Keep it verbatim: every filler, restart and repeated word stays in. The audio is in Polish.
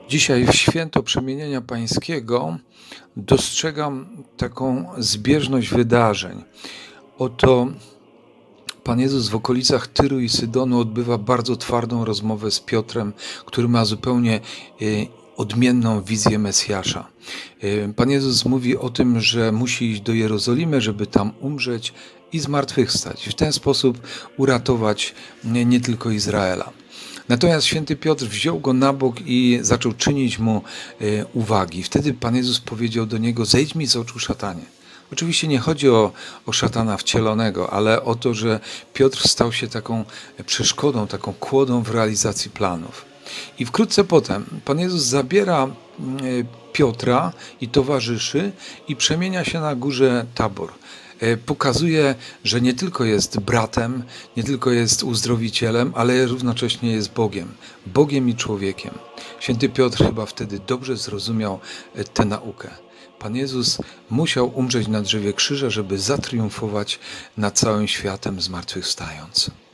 Dzisiaj w święto Przemienienia Pańskiego dostrzegam taką zbieżność wydarzeń. Oto Pan Jezus w okolicach Tyru i Sydonu odbywa bardzo twardą rozmowę z Piotrem, który ma zupełnie odmienną wizję Mesjasza. Pan Jezus mówi o tym, że musi iść do Jerozolimy, żeby tam umrzeć i zmartwychwstać. W ten sposób uratować nie, nie tylko Izraela. Natomiast święty Piotr wziął go na bok i zaczął czynić mu uwagi. Wtedy Pan Jezus powiedział do niego: zejdź mi z oczu, szatanie. Oczywiście nie chodzi o, o szatana wcielonego, ale o to, że Piotr stał się taką przeszkodą, taką kłodą w realizacji planów. I wkrótce potem Pan Jezus zabiera Piotra i towarzyszy i przemienia się na górze Tabor. Pokazuje, że nie tylko jest bratem, nie tylko jest uzdrowicielem, ale równocześnie jest Bogiem. Bogiem i człowiekiem. Święty Piotr chyba wtedy dobrze zrozumiał tę naukę. Pan Jezus musiał umrzeć na drzewie krzyża, żeby zatriumfować nad całym światem zmartwychwstając.